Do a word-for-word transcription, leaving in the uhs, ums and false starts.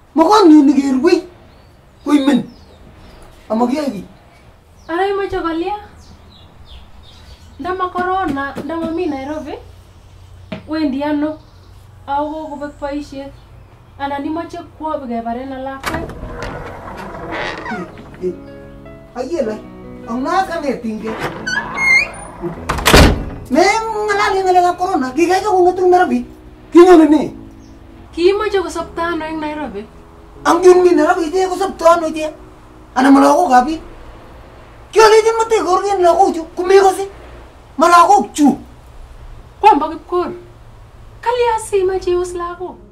Makon yun nagirwi. Uy min. Amagyagi. Aray mo chokolia. Dama corona, dama mi Nairobi. Wendi ano? Awo ko bagpaisye. Ana ni mo chok kwa bagay na lakay. Ayela. Ang nakakaneting ke. Mem ngalali ngalaga corona. Gigay ko kung itong narabi. Kinyo ni. Kimo chok saptano yung Nairobi. Ang yun mi narabi ite ko saptano ite. Ana malako gabi. Kyo litin mo te gorgen lako chu. Kumigo si. Malako chu. Kwambo Kipkorir. Kaliasi ma jius lako.